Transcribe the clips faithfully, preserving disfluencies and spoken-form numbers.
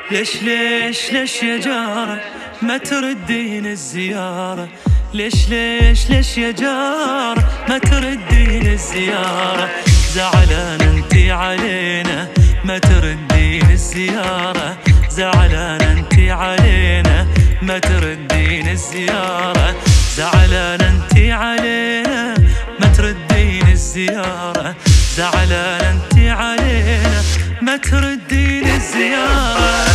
ليش ليش ليش يا جارة ما تردين الزيارة؟ ليش ليش ليش يا جارة ما تردين الزيارة؟ زعلان انتي علينا ما تردين الزيارة، زعلان انتي علينا ما تردين الزيارة، زعلان انتي علينا ما تردين الزيارة، زعلان انتي علينا ما تردين الزيارة.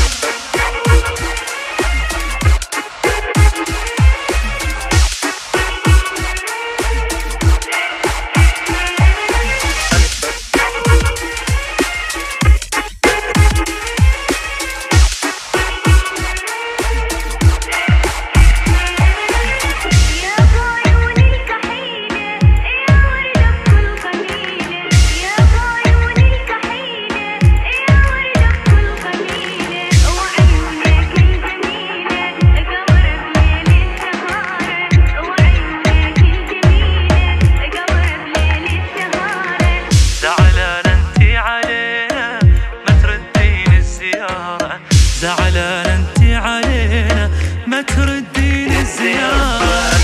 زعلان انتي علينا ما تردين الزيارة.